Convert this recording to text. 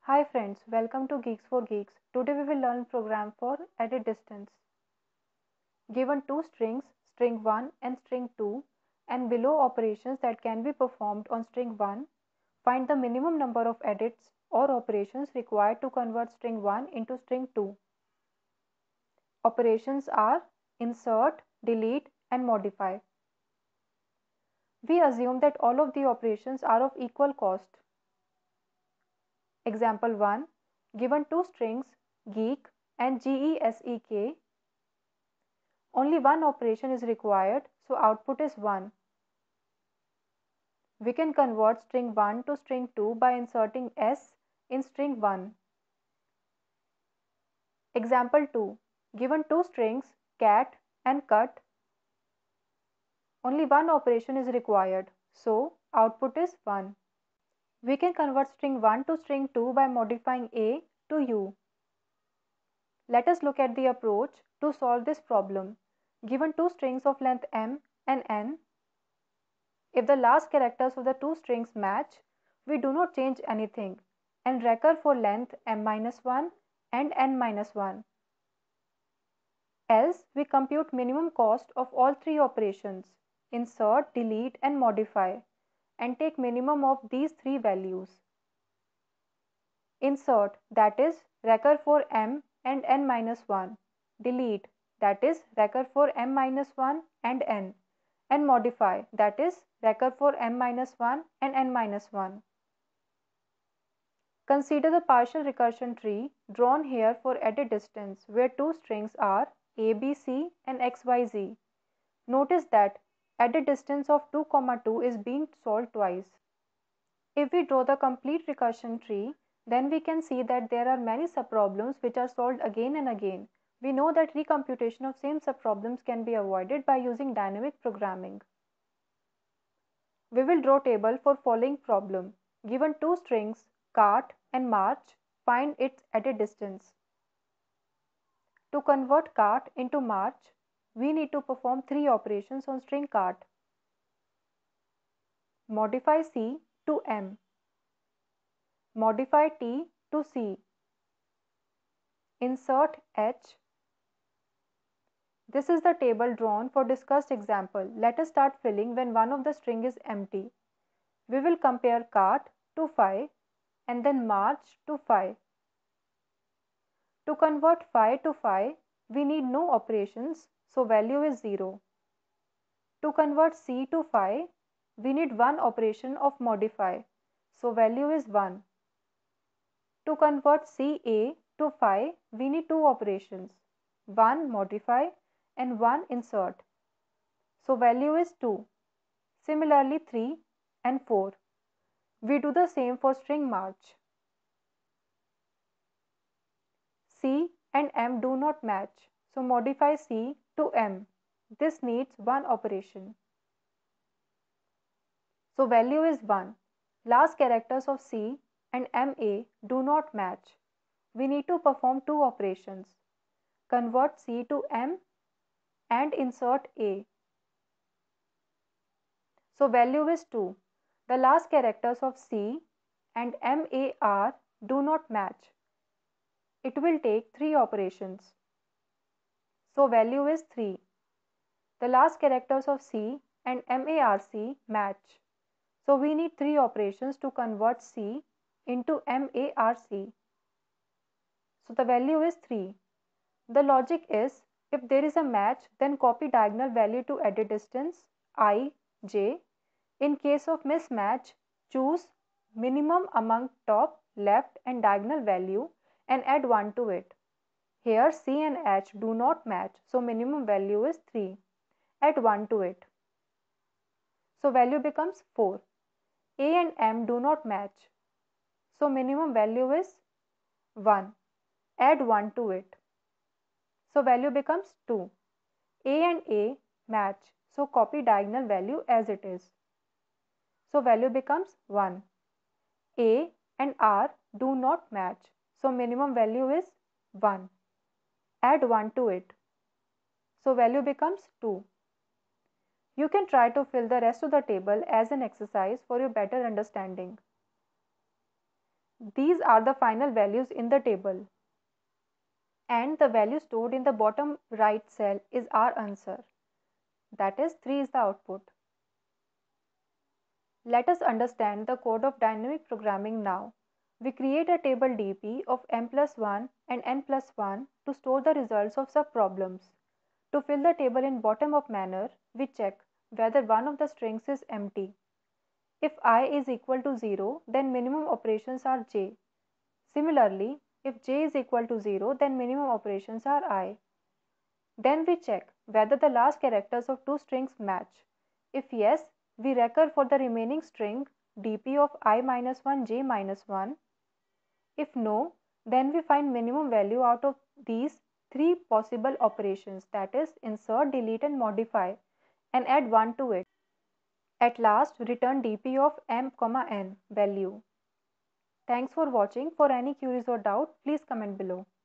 Hi friends, welcome to Geeks for Geeks. Today we will learn program for edit distance. Given two strings, string 1 and string 2, and below operations that can be performed on string 1, find the minimum number of edits or operations required to convert string 1 into string 2. Operations are insert, delete, and modify. We assume that all of the operations are of equal cost. Example 1. Given two strings geek and GESEK, only one operation is required, so output is 1. We can convert string 1 to string 2 by inserting S in string 1. Example 2. Given two strings cat and cut, only one operation is required, so output is 1. We can convert string 1 to string 2 by modifying A to U. Let us look at the approach to solve this problem. Given two strings of length m and n, if the last characters of the two strings match, we do not change anything and recur for length m-1 and n-1. Else, we compute minimum cost of all three operations, insert, delete and modify, and take minimum of these three values. Insert, that is recur for m and n-1. Delete, that is recur for m-1 and n. And modify, that is recur for m-1 and n-1. Consider the partial recursion tree drawn here for edit distance where two strings are ABC and XYZ. Notice that edit distance of 2, 2 is being solved twice. If we draw the complete recursion tree, then we can see that there are many subproblems which are solved again and again. We know that recomputation of same subproblems can be avoided by using dynamic programming. We will draw table for following problem. Given two strings cart and march, find its edit distance. To convert cart into march, we need to perform three operations on string cart. Modify C to M. Modify T to C. Insert H. This is the table drawn for discussed example. Let us start filling when one of the string is empty. We will compare cart to 5 and then march to 5. To convert 5 to 5, we need no operations, so value is 0. To convert C to 5, we need one operation of modify, so value is 1. To convert CA to 5, we need two operations, one modify and one insert, so value is 2. Similarly 3 and 4. We do the same for string march. C and M do not match, so modify C to M. This needs one operation. So value is 1. Last characters of C and MA do not match. We need to perform two operations. Convert C to M and insert A. So value is 2. The last characters of C and MAR do not match. It will take three operations. So value is 3. The last characters of C and MARC match. So we need three operations to convert C into MARC. So the value is 3. The logic is, if there is a match, then copy diagonal value to edit distance I, j. In case of mismatch, choose minimum among top, left and diagonal value and add 1 to it. Here C and H do not match, so minimum value is 3. Add 1 to it. So value becomes 4. A and M do not match, so minimum value is 1. Add 1 to it. So value becomes 2. A and A match, so copy diagonal value as it is. So value becomes 1. A and R do not match, so minimum value is 1. Add 1 to it. So value becomes 2. You can try to fill the rest of the table as an exercise for your better understanding. These are the final values in the table. And the value stored in the bottom right cell is our answer. That is 3 is the output. Let us understand the code of dynamic programming now. We create a table dp of m plus 1 and n plus 1 to store the results of subproblems. To fill the table in bottom-up manner, we check whether one of the strings is empty. If I is equal to 0, then minimum operations are j. Similarly, if j is equal to 0, then minimum operations are I. Then we check whether the last characters of two strings match. If yes, we recur for the remaining string dp of I minus 1 j minus 1. If no, then we find minimum value out of these three possible operations, that is insert, delete and modify, and add 1 to it. At last, return dp of m, n value. Thanks for watching. For any queries or doubt, please comment below.